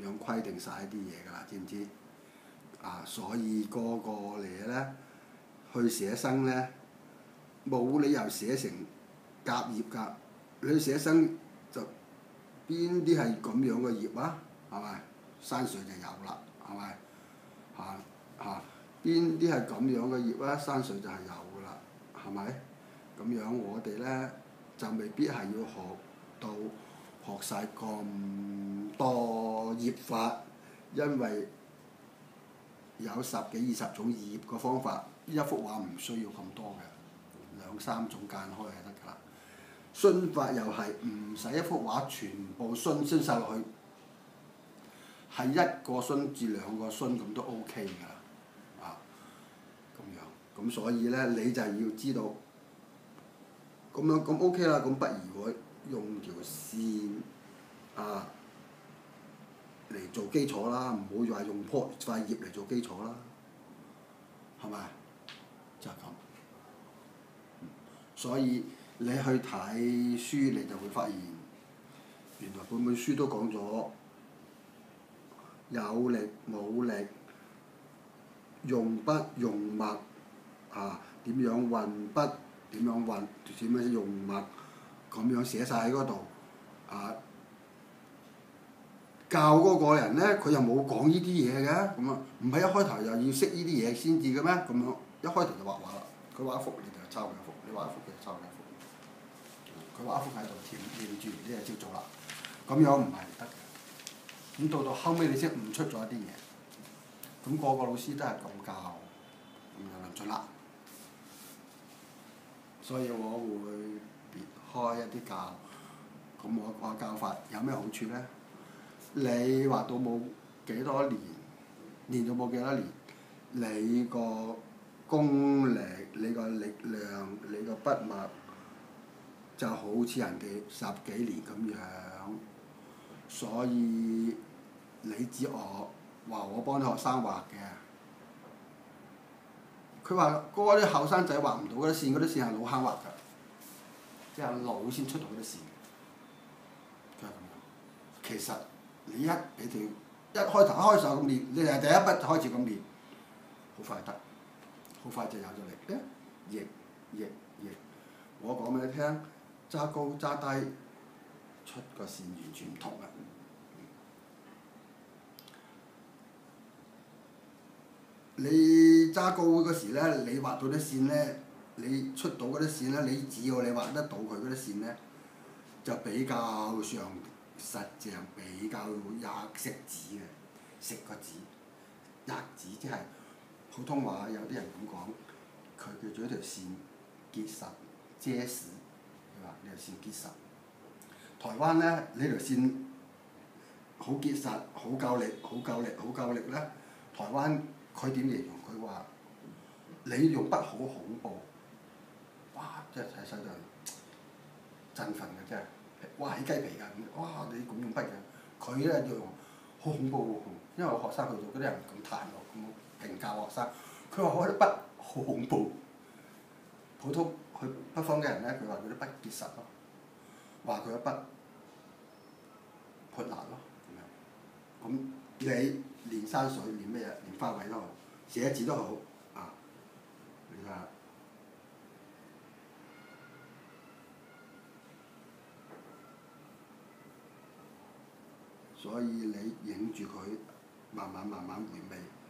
樣規定晒啲嘢㗎啦，知唔知？所以個個嚟咧去寫生咧，冇理由寫成甲葉㗎。你去寫生就邊啲係咁樣嘅葉啊？係咪？山水就有啦，係咪？邊啲係咁樣嘅葉啊？山水就係有㗎啦，係咪？咁樣我哋咧就未必係要學晒咁多葉法，因為有10幾20種葉嘅方法，一幅畫唔需要咁多嘅，2、3種間開就得㗎啦。皴法又係唔使一幅畫全部皴晒落去，係1個皴至2個皴咁都 OK 㗎啦，咁樣，咁所以咧你就要知道，咁樣咁 OK 啦，咁不如我用條線嚟做基礎啦，唔好話用塊葉嚟做基礎啦，係咪？就係咁。所以你去睇書，你就會發現，原來本書都講咗有力冇力，用筆用墨點樣運筆，點樣用墨，咁樣寫晒喺嗰度教嗰個人咧，佢又冇講呢啲嘢嘅，咁啊，唔係一開頭又要識呢啲嘢先至嘅咩？咁樣一開頭就畫畫啦，佢畫一幅你就抄佢一幅，你畫一幅佢就抄佢一幅，佢畫一幅喺度念住啲嘢照做啦，咁樣唔係唔得嘅。咁到後尾你先悟出咗一啲嘢，咁個個老師都係咁教，咁就論盡啦。所以我會別開一啲教，咁我教法有咩好處咧？你畫到冇幾多年，練到冇幾多年，你個功力、你個力量、你個筆墨就好似人哋10幾年咁樣。所以你知我話我幫啲學生畫嘅，佢話嗰啲後生仔畫唔到嗰啲線係老坑畫㗎，即係老先出到嗰啲線。佢係咁樣，其實你一俾條一開手咁練，你係第一筆就開始咁練，好快得，好快就有咗力。逆，我講俾你聽，揸高揸低，出個線完全唔同啦。你揸高嗰時咧，你畫到啲線咧，你出到嗰啲線咧，你只要你畫得到佢嗰啲線咧，就比較上實淨，比較食字嘅，食個字，字即係普通話有啲人咁講，佢叫做一條線結實遮實，佢話呢條線結實。台灣咧，呢條線好結實，好夠力咧。台灣佢點形容？佢話你用筆好恐怖，哇！即係睇晒就振奮嘅真係，哇起雞皮㗎！哇你咁用筆嘅，佢咧就用好恐怖喎。因為我學生去到嗰啲人咁彈我咁評價學生，佢話我啲筆好恐怖。普通去北方嘅人咧，佢話佢啲筆結實咯，話佢啲筆潑辣咯咁樣。咁你練山水練咩嘢？練花卉都好，寫字都好你睇下。所以你影住佢，慢慢回味。